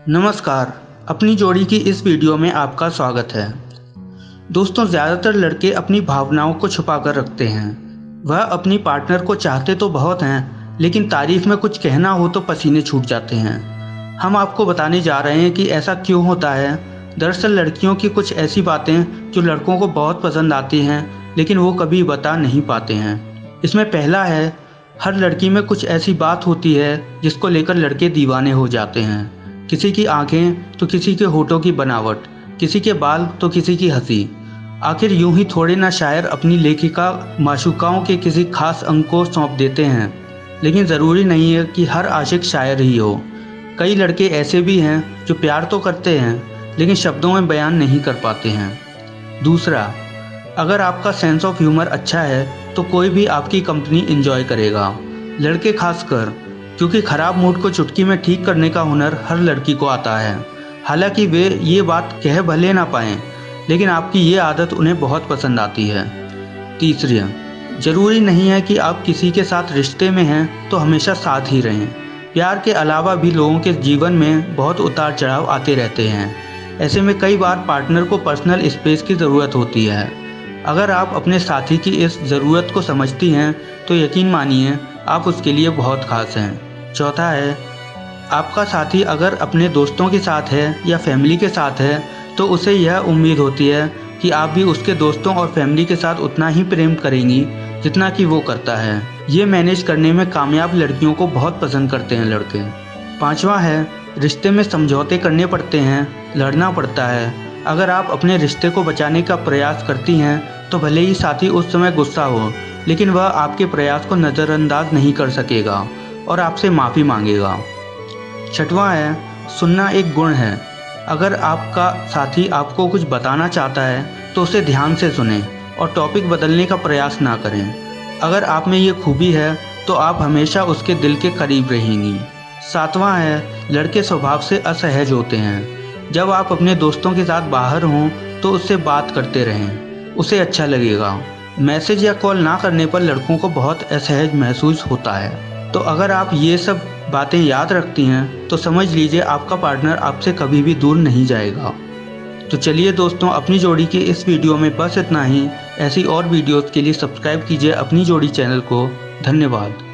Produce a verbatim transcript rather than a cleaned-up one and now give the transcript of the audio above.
नमस्कार, अपनी जोड़ी की इस वीडियो में आपका स्वागत है। दोस्तों, ज़्यादातर लड़के अपनी भावनाओं को छुपा कर रखते हैं। वह अपनी पार्टनर को चाहते तो बहुत हैं, लेकिन तारीफ में कुछ कहना हो तो पसीने छूट जाते हैं। हम आपको बताने जा रहे हैं कि ऐसा क्यों होता है। दरअसल लड़कियों की कुछ ऐसी बातें जो लड़कों को बहुत पसंद आती हैं, लेकिन वो कभी बता नहीं पाते हैं। इसमें पहला है, हर लड़की में कुछ ऐसी बात होती है जिसको लेकर लड़के दीवाने हो जाते हैं। किसी की आंखें तो किसी के होठों की बनावट, किसी के बाल तो किसी की हंसी। आखिर यूं ही थोड़े ना शायर अपनी लेखिका माशूकाओं के किसी खास अंग को सौंप देते हैं। लेकिन ज़रूरी नहीं है कि हर आशिक शायर ही हो। कई लड़के ऐसे भी हैं जो प्यार तो करते हैं, लेकिन शब्दों में बयान नहीं कर पाते हैं। दूसरा, अगर आपका सेंस ऑफ ह्यूमर अच्छा है तो कोई भी आपकी कंपनी एंजॉय करेगा, लड़के खासकर, क्योंकि ख़राब मूड को चुटकी में ठीक करने का हुनर हर लड़की को आता है। हालांकि वे ये बात कह भले ना पाएँ, लेकिन आपकी ये आदत उन्हें बहुत पसंद आती है। तीसरी, ज़रूरी नहीं है कि आप किसी के साथ रिश्ते में हैं तो हमेशा साथ ही रहें। प्यार के अलावा भी लोगों के जीवन में बहुत उतार चढ़ाव आते रहते हैं। ऐसे में कई बार पार्टनर को पर्सनल स्पेस की ज़रूरत होती है। अगर आप अपने साथी की इस ज़रूरत को समझती हैं तो यकीन मानिए आप उसके लिए बहुत खास हैं। चौथा है, आपका साथी अगर अपने दोस्तों के साथ है या फैमिली के साथ है तो उसे यह उम्मीद होती है कि आप भी उसके दोस्तों और फैमिली के साथ उतना ही प्रेम करेंगी जितना कि वो करता है। ये मैनेज करने में कामयाब लड़कियों को बहुत पसंद करते हैं लड़के। पांचवा है, रिश्ते में समझौते करने पड़ते हैं, लड़ना पड़ता है। अगर आप अपने रिश्ते को बचाने का प्रयास करती हैं तो भले ही साथी उस समय गुस्सा हो, लेकिन वह आपके प्रयास को नज़रअंदाज नहीं कर सकेगा और आपसे माफ़ी मांगेगा। छठवां है, सुनना एक गुण है। अगर आपका साथी आपको कुछ बताना चाहता है तो उसे ध्यान से सुनें और टॉपिक बदलने का प्रयास ना करें। अगर आप में ये खूबी है तो आप हमेशा उसके दिल के करीब रहेंगी। सातवां है, लड़के स्वभाव से असहज होते हैं। जब आप अपने दोस्तों के साथ बाहर हों तो उससे बात करते रहें, उसे अच्छा लगेगा। मैसेज या कॉल ना करने पर लड़कों को बहुत असहज महसूस होता है। तो अगर आप ये सब बातें याद रखती हैं तो समझ लीजिए आपका पार्टनर आपसे कभी भी दूर नहीं जाएगा। तो चलिए दोस्तों, अपनी जोड़ी के इस वीडियो में बस इतना ही। ऐसी और वीडियोस के लिए सब्सक्राइब कीजिए अपनी जोड़ी चैनल को। धन्यवाद।